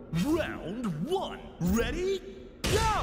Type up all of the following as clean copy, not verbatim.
Round one. Ready? Go!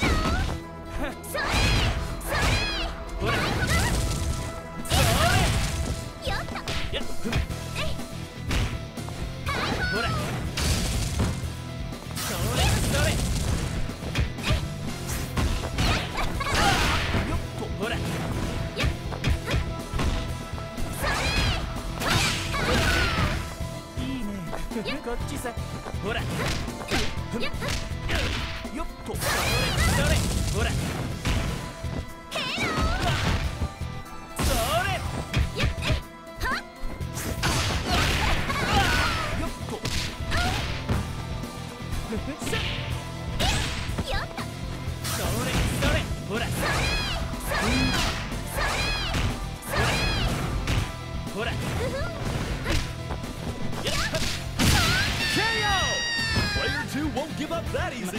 Player 2 won't give up that easy.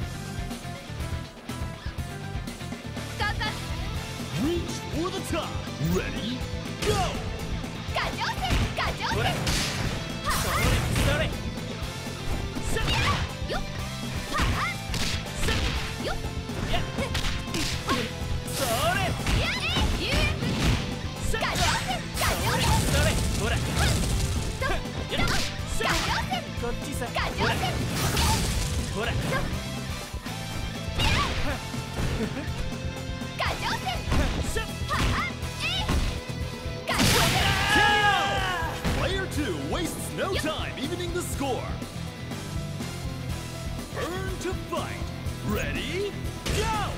Reach for the top. Ready? Go! Player 2 wastes no time evening the score. Burn to fight. Ready? Go!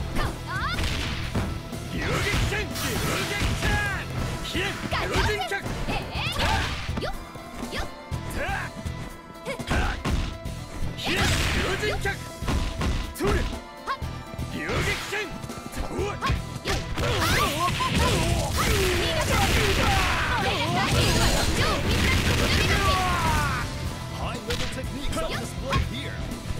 High-level techniques on display here.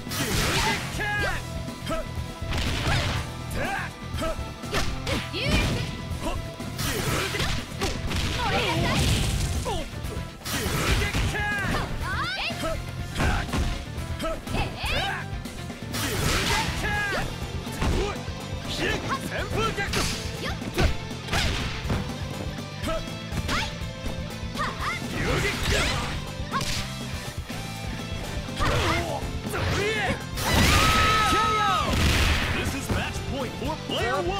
This is match point for player 1.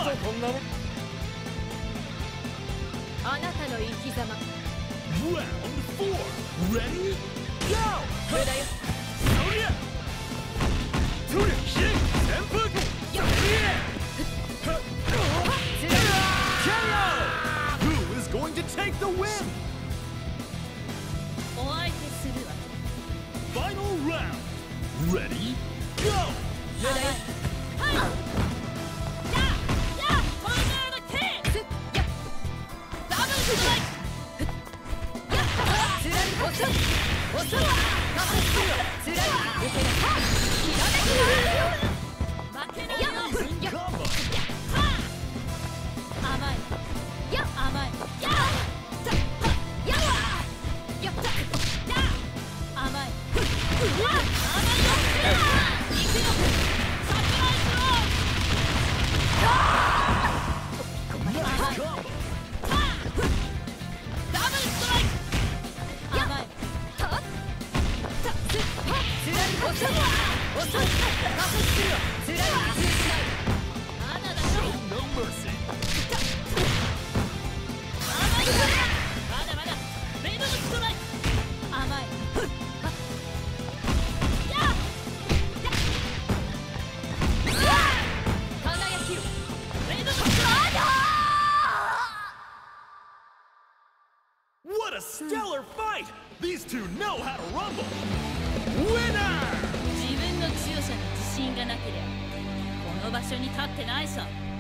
Round 4. Ready? Go! Who is going to take the win? Final round. Ready? Go! Amazing combo. Nice combo. Show no mercy. What a stellar fight! These two know how to rumble. Winner! 自分の強さに自信がなければこの場所に立ってないさ。